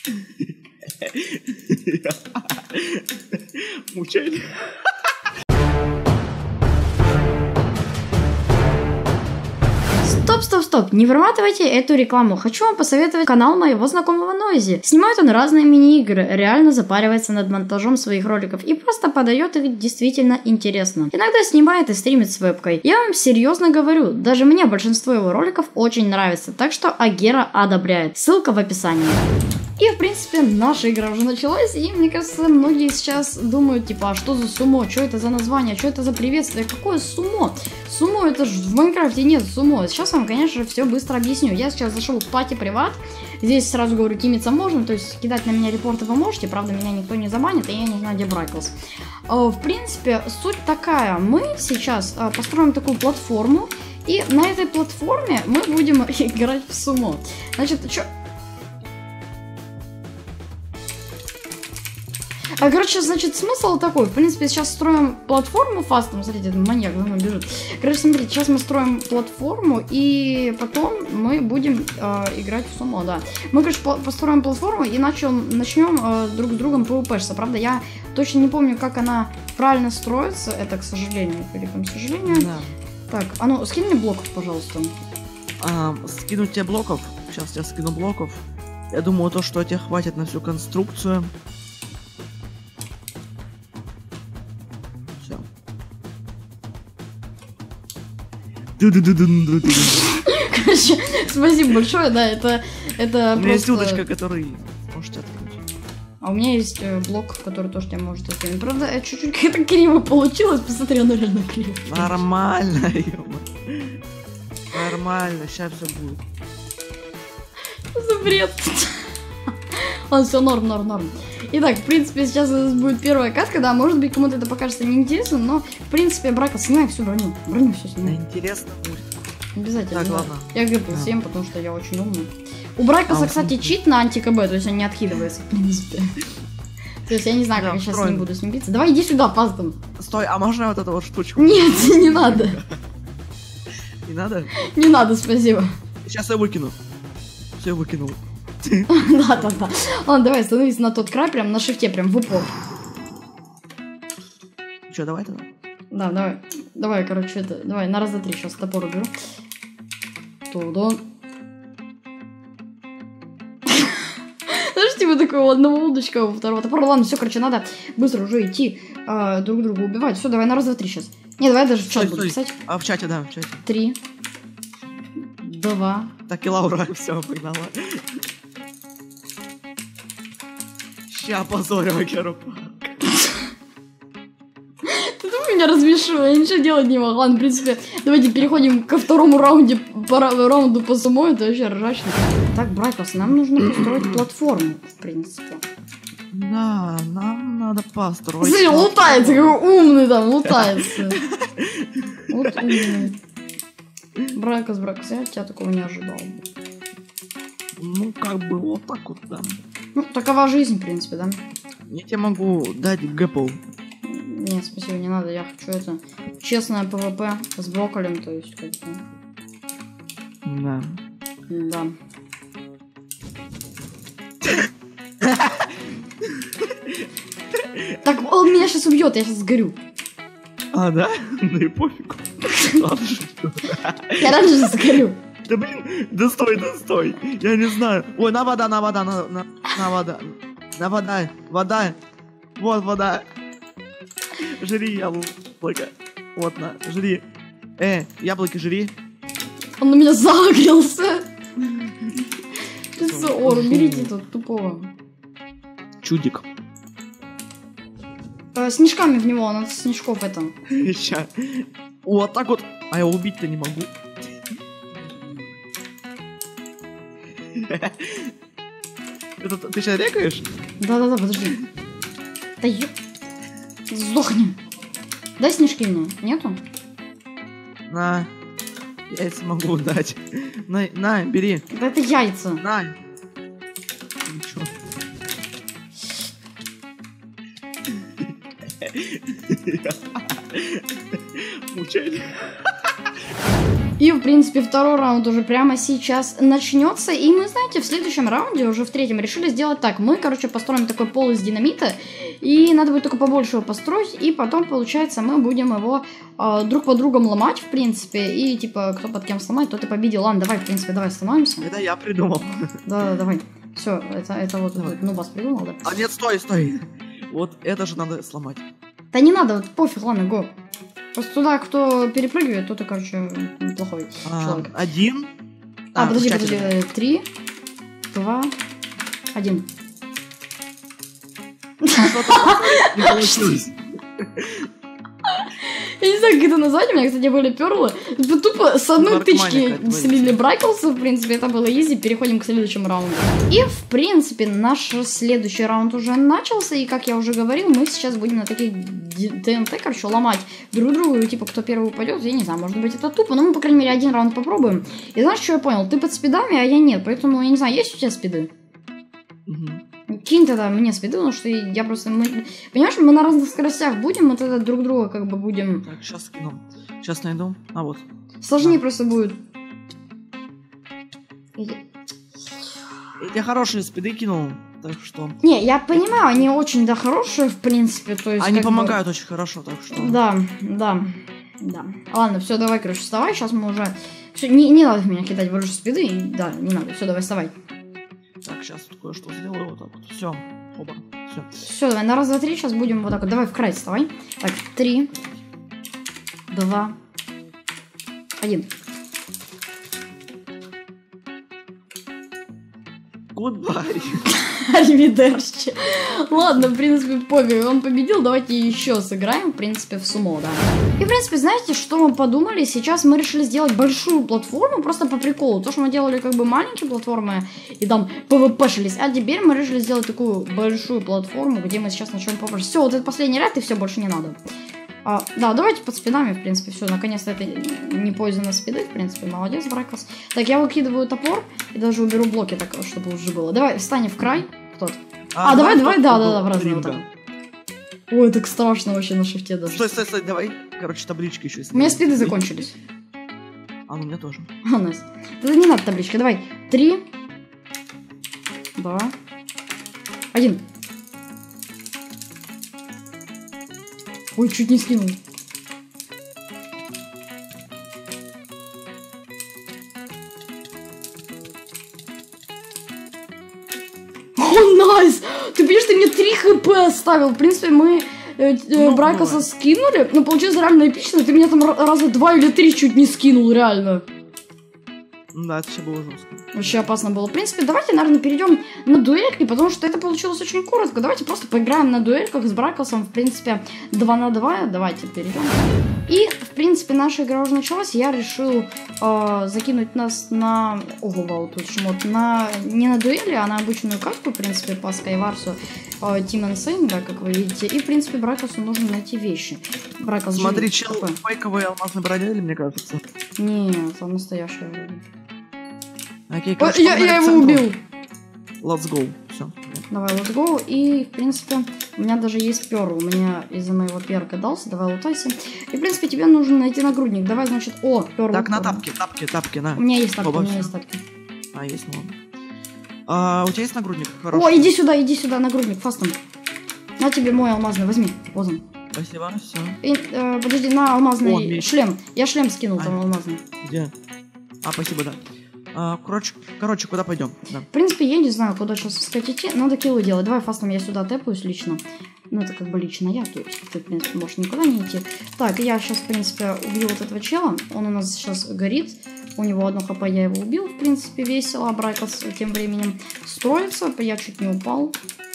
Мучение. Стоп, не проматывайте эту рекламу. Хочу вам посоветовать канал моего знакомого Нойзи. Снимает он разные мини-игры, реально запаривается над монтажом своих роликов и просто подает их действительно интересно. Иногда снимает и стримит с вебкой. Я вам серьезно говорю, даже мне большинство его роликов очень нравится, так что Агера одобряет. Ссылка в описании. И, в принципе, наша игра уже началась, и, мне кажется, многие сейчас думают, типа, а что за сумо, что это за название, что это за приветствие, какое сумо? Сумо, это же в Майнкрафте нет сумо. Сейчас вам, конечно же, все быстро объясню. Я сейчас зашел в пати приват, здесь сразу говорю, тимиться можно, то есть кидать на меня репорты вы можете, правда, меня никто не забанит, и я не знаю, где Брайклс. В принципе, суть такая, мы сейчас построим такую платформу, и на этой платформе мы будем играть в сумо. Значит, что... Короче, значит, смысл такой. В принципе, сейчас строим платформу фастом. Смотрите, этот маньяк за мной бежит. Короче, смотрите, сейчас мы строим платформу, и потом мы будем играть в сумо, да. Мы, короче, построим платформу и начнем друг с другом PvP-шиться. Правда, я точно не помню, как она правильно строится. Это, к сожалению, к великому сожалению. Да. Так, а ну, скинь мне блоков, пожалуйста. Скинуть тебе блоков? Сейчас я скину блоков. Я думаю, то, что тебе хватит на всю конструкцию. Короче, спасибо большое, да, это у меня есть удочка, который можете открыть. А у меня есть блок, который тоже тебя может открыть. Правда, чуть-чуть как-то криво получилось, посмотри, оно реально криво. Нормально, ё-моё. Нормально, сейчас все будет. Что за бред? Ладно, все, норм. Итак, в принципе, сейчас у нас будет первая катка, да, может быть, кому-то это покажется неинтересным, но, в принципе, Брайклс, снимай всю броню. Броню все снимай. Интересно будет. Обязательно. Так, ладно. Я гэпл всем, потому что я очень умный. У Брайклса, кстати, чит на анти-КБ, то есть он не откидывается, в принципе. То есть я не знаю, как я сейчас с ним буду с ним биться. Давай, иди сюда, пастом. Стой, а можно вот эту вот штучку? Нет, не надо. Не надо? Не надо, спасибо. Сейчас я выкину. Все, я выкинул. Да. Ладно, давай, становись на тот край, прям на шифте, прям в упор. Че, давай тогда? Да, давай, короче, это, давай, на раз, два, три, сейчас топор уберу. Туда. Знаешь, типа такого одного удочка, у второго топора. Ладно, все, короче, надо быстро уже идти друг друга убивать. Все, давай, на раз, два, три сейчас. Не, давай даже в чат буду писать. А в чате, да, в чате. 3, 2. Так и Лаура, все, погнала. Ща позорю Агеру. Ты меня размешила, я ничего делать не могла. В принципе, давайте переходим ко второму раунду по сумо, это вообще ржачно. Так, Брайклс, нам нужно построить платформу, в принципе. Да, нам надо построить. Смотри, лутается, какой умный там, лутается. Вот умный. Брайклс, я от тебя такого не ожидал. Ну, как бы вот так вот, да. Ну, такова жизнь, в принципе, да? Я тебе могу дать гэпл. Нет, спасибо, не надо, я хочу это честное ПВП с брокколем, то есть как бы. Да. Да. Так, он меня сейчас убьет, я сейчас сгорю. А, да? Ну и пофигу. Я раньше сгорю. Да блин, да стой. Я не знаю. Ой, на вода. Вода. Вот вода. Жри яблоко. Вот на, жри. Яблоки жри. Он на меня загрелся. Ор, уберите тут тупого. Чудик. Снежками в него, надо снежков это. Ща. Вот так вот. А я убить-то не могу. Это ты сейчас рекаешь? Да, подожди. Да ёп. Сдохни. Дай снежки мне. Нету? На. Яйца могу дать. На, бери. Да это яйца. На. Ничего. Мучение. И, в принципе, второй раунд уже прямо сейчас начнется. И мы, знаете, в следующем раунде, уже в третьем, решили сделать так. Мы, короче, построим такой пол из динамита. И надо будет только побольше его построить. И потом, получается, мы будем его друг по другом ломать, в принципе. И, типа, кто под кем сломает, тот и победил. Ладно, давай, в принципе, давай сломаемся. Это я придумал. Да, давай. Все, это вот, ну, вас придумал, да? А нет, стой. Вот это же надо сломать. Да не надо, вот пофиг, ладно, го. Просто туда, кто перепрыгивает, тот и, короче, плохой человек. 1. Подожди. 3, 2, 1. Не получилось. Я не знаю, как это назвать, у меня, кстати, были перлы. Тупо с одной тычки слили Брайклса, в принципе, это было изи. Переходим к следующему раунду. И, в принципе, наш следующий раунд уже начался. И, как я уже говорил, мы сейчас будем на таких ТНТ, короче, ломать друг друга. И, типа, кто первый упадет, я не знаю, может быть, это тупо. Но мы, по крайней мере, один раунд попробуем. И знаешь, что я понял? Ты под спидами, а я нет. Поэтому, я не знаю, есть у тебя спиды? Кинь тогда мне спиды, потому что я просто... Понимаешь, мы на разных скоростях будем, мы тогда друг друга как бы будем... Так, сейчас скину. Сейчас найду. А вот. Сложнее просто будет. Я хорошие спиды кинул, так что... Не, я понимаю, они очень, да, хорошие, в принципе, то есть... Они помогают очень хорошо, так что... Да. Ладно, все, давай, короче, вставай, сейчас мы уже... Все, не надо в меня кидать больше спиды, да, не надо, все, давай, вставай. Так, сейчас тут кое-что сделаю, вот так вот, все, оба, все. Все, давай, на раз, два, три, сейчас будем вот так вот, давай в край вставай. Так, 3, 2, 1. Goodbye. Аривидерчи. Ладно, в принципе, пофиг, он победил, давайте еще сыграем, в принципе, в сумо, да. И, в принципе, знаете, что мы подумали? Сейчас мы решили сделать большую платформу, просто по приколу. То, что мы делали как бы маленькие платформы и там ПВПшились, а теперь мы решили сделать такую большую платформу, где мы сейчас начнем попасть. Все, вот этот последний ряд, и все, больше не надо. Да, давайте под спинами, в принципе, все, наконец-то это не пойзено спиды, в принципе, молодец, Брайклс. Так, я выкидываю топор и даже уберу блоки, так, чтобы уже было. Давай, встань в край, кто-то. Давай, да, в разные вот так. Ой, так страшно вообще на шифте даже. Стой, давай, короче, таблички еще. У меня спиды закончились. У меня тоже. Найс. Это не надо табличка, давай. 3, 2, 1. Ой, чуть не скинул. О, найс! Ты понимаешь, ты мне 3 хп оставил. В принципе, мы Брайклса скинули. Но получилось реально эпично. Ты меня там раза 2 или 3 чуть не скинул, реально. Да, это все было жестко. Вообще опасно было. В принципе, давайте, наверное, перейдем на дуэльки, потому что это получилось очень коротко. Давайте просто поиграем на дуэльках с Брайклсом. В принципе, 2 на 2. Давайте перейдем. И, в принципе, наша игра уже началась. Я решил закинуть нас на... Ого, вау, тут шмот. Не на дуэли, а на обычную карту, в принципе, по Скайварсу. Team Insane, да, как вы видите. И, в принципе, Брайклсу нужно найти вещи. Брайклс, смотри, чел, фейковые алмазные бродяги, мне кажется. Нет, он настоящий. Окей, короче, я его убил. Let's go. Все. Давай, let's go. И, в принципе, у меня даже есть перл. У меня из-за моего перка дался. Давай, лутайся. И, в принципе, тебе нужно найти нагрудник. Давай, значит, перл. Так, на тапки, на. У меня есть тапки, есть тапки. Есть, ладно. У тебя есть нагрудник? Хороший. О, иди сюда, нагрудник, фастом. На тебе мой алмазный, возьми. Вот он. Спасибо, все. И, подожди, на алмазный шлем. Я шлем скинул там алмазный. Где? Спасибо, да. Короче, куда пойдем? Да. В принципе, я не знаю, куда сейчас искать идти. Надо киллы делать. Давай фастом я сюда тэпаюсь лично. Ну, это как бы лично я. То есть ты, в принципе, можешь никуда не идти. Так, я сейчас, в принципе, убью вот этого чела. Он у нас сейчас горит. У него 1 хп, я его убил. В принципе, весело. Брайклс тем временем строится. Я чуть не упал.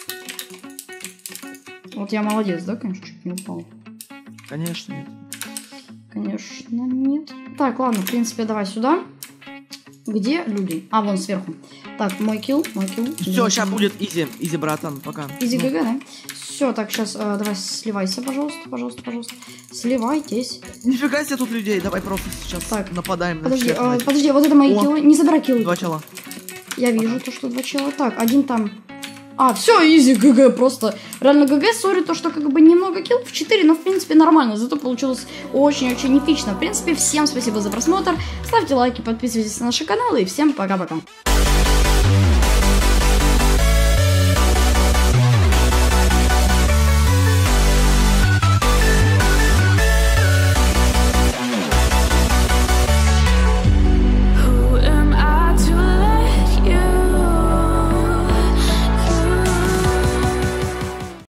Вот я молодец, да, конечно, чуть не упал. Конечно, нет. Конечно, нет. Так, ладно, в принципе, давай сюда. Где люди? Вон сверху. Так, мой килл. Все, сейчас будет изи, братан, пока. Изи ГГ, да? Все, так, сейчас давай сливайся, пожалуйста. Сливайтесь. Нифига себе тут людей, давай просто сейчас нападаем на всех. Подожди, вот это мои киллы. Не забирай киллы. 2 чела. Я вижу то, что 2 чела. Так, один там. А, все, изи, ГГ, просто. Реально ГГ, сори, то, что как бы немного киллов, 4, но в принципе нормально, зато получилось очень-очень эпично. В принципе, всем спасибо за просмотр, ставьте лайки, подписывайтесь на наши каналы и всем пока-пока.